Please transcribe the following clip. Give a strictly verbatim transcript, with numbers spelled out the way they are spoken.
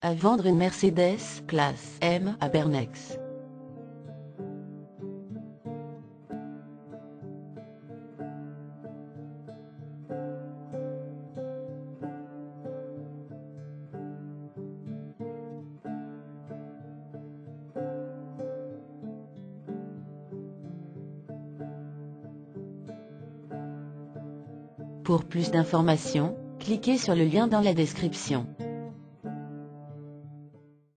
À vendre une Mercedes classe M à Bernex. Pour plus d'informations, cliquez sur le lien dans la description.